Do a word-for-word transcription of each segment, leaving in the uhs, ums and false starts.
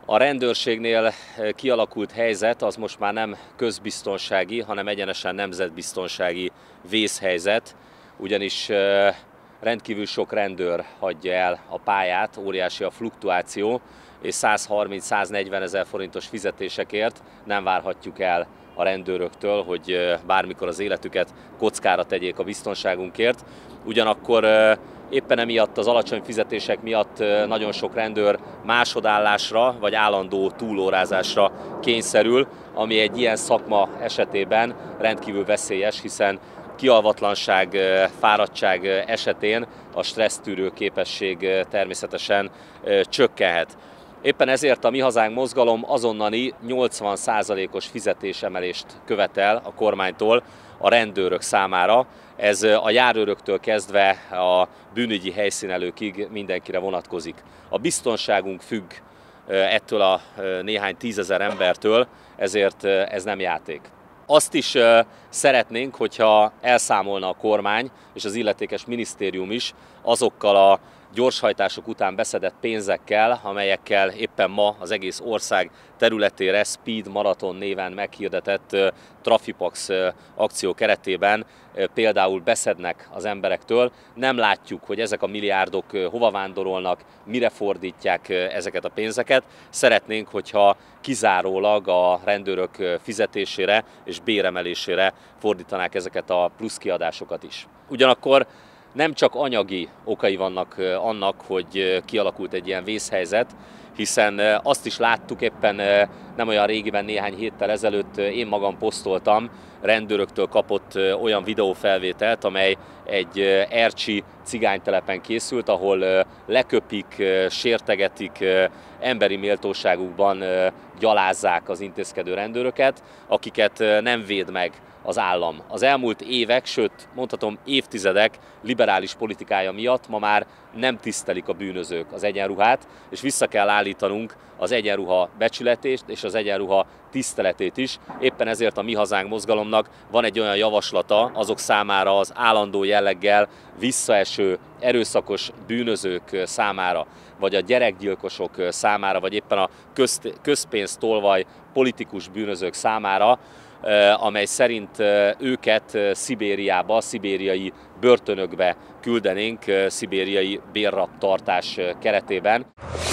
A rendőrségnél kialakult helyzet az most már nem közbiztonsági, hanem egyenesen nemzetbiztonsági vészhelyzet, ugyanis rendkívül sok rendőr hagyja el a pályát, óriási a fluktuáció, és százharminc-száznegyven ezer forintos fizetésekért nem várhatjuk el a rendőröktől, hogy bármikor az életüket kockára tegyék a biztonságunkért. Ugyanakkor éppen emiatt, az alacsony fizetések miatt nagyon sok rendőr másodállásra vagy állandó túlórázásra kényszerül, ami egy ilyen szakma esetében rendkívül veszélyes, hiszen kialvatlanság, fáradtság esetén a stressztűrő képesség természetesen csökkenhet. Éppen ezért a Mi Hazánk mozgalom azonnali nyolcvan százalékos fizetésemelést követel a kormánytól a rendőrök számára. Ez a járőröktől kezdve a bűnügyi helyszínelőkig mindenkire vonatkozik. A biztonságunk függ ettől a néhány tízezer embertől, ezért ez nem játék. Azt is szeretnénk, hogyha elszámolna a kormány és az illetékes minisztérium is azokkal a gyorshajtások után beszedett pénzekkel, amelyekkel éppen ma az egész ország területére Speed Marathon néven meghirdetett Trafipax akció keretében például beszednek az emberektől. Nem látjuk, hogy ezek a milliárdok hova vándorolnak, mire fordítják ezeket a pénzeket. Szeretnénk, hogyha kizárólag a rendőrök fizetésére és béremelésére fordítanák ezeket a plusz kiadásokat is. Ugyanakkor nem csak anyagi okai vannak annak, hogy kialakult egy ilyen vészhelyzet, hiszen azt is láttuk éppen nem olyan régiben, néhány héttel ezelőtt én magam posztoltam rendőröktől kapott olyan videófelvételt, amely egy ercsi cigánytelepen készült, ahol leköpik, sértegetik, emberi méltóságukban gyalázzák az intézkedő rendőröket, akiket nem véd meg az állam. Az elmúlt évek, sőt mondhatom évtizedek liberális politikája miatt ma már nem tisztelik a bűnözők az egyenruhát, és vissza kell állítanunk az egyenruha becsületét és az egyenruha tiszteletét is. Éppen ezért a Mi Hazánk mozgalomnak van egy olyan javaslata azok számára, az állandó jelleggel visszaeső erőszakos bűnözők számára, vagy a gyerekgyilkosok számára, vagy éppen a közpénztolvaj politikus bűnözők számára, amely szerint őket Szibériába, szibériai börtönökbe küldenénk szibériai bérrabtartás keretében.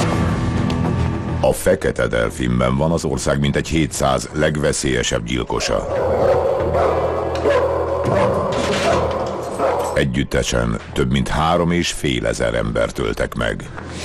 A Fekete Delfinben van az ország mintegy hétszáz legveszélyesebb gyilkosa. Együttesen több mint három és fél ezer embert öltek meg.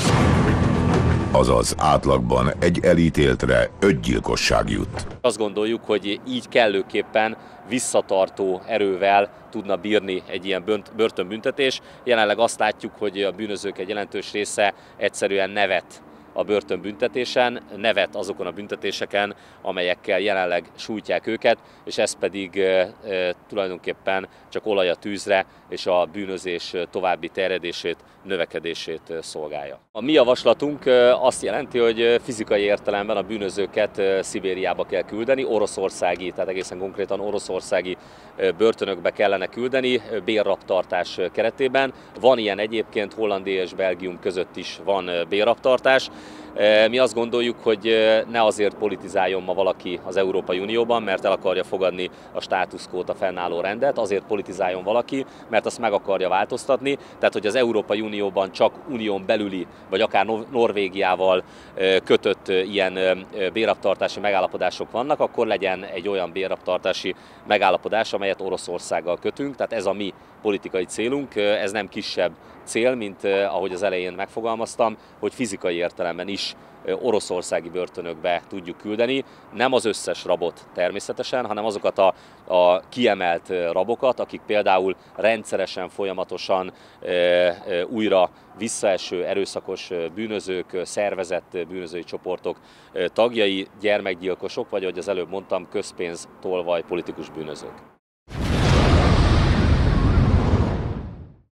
Azaz átlagban egy elítéltre öt gyilkosság jut. Azt gondoljuk, hogy így kellőképpen visszatartó erővel tudna bírni egy ilyen börtönbüntetés. Jelenleg azt látjuk, hogy a bűnözők egy jelentős része egyszerűen nevet a börtönbüntetésen, nevet azokon a büntetéseken, amelyekkel jelenleg sújtják őket, és ez pedig e, e, tulajdonképpen csak olaj a tűzre, és a bűnözés további terjedését, növekedését szolgálja. A mi javaslatunk azt jelenti, hogy fizikai értelemben a bűnözőket Szibériába kell küldeni, oroszországi, tehát egészen konkrétan oroszországi börtönökbe kellene küldeni, bérrabtartás keretében. Van ilyen egyébként, Hollandia és Belgium között is van bérrabtartás. Mi azt gondoljuk, hogy ne azért politizáljon ma valaki az Európai Unióban, mert el akarja fogadni a status quót, a fennálló rendet, azért politizáljon valaki, mert azt meg akarja változtatni, tehát hogy az Európai Unióban csak unión belüli, vagy akár Norvégiával kötött ilyen bérrabtartási megállapodások vannak, akkor legyen egy olyan bérrabtartási megállapodás, amelyet Oroszországgal kötünk, tehát ez a mi politikai célunk, ez nem kisebb cél, mint ahogy az elején megfogalmaztam, hogy fizikai értelemben is oroszországi börtönökbe tudjuk küldeni. Nem az összes rabot természetesen, hanem azokat a, a kiemelt rabokat, akik például rendszeresen, folyamatosan e, e, újra visszaeső erőszakos bűnözők, szervezett bűnözői csoportok tagjai, gyermekgyilkosok, vagy ahogy az előbb mondtam, közpénztolvaj politikus bűnözők.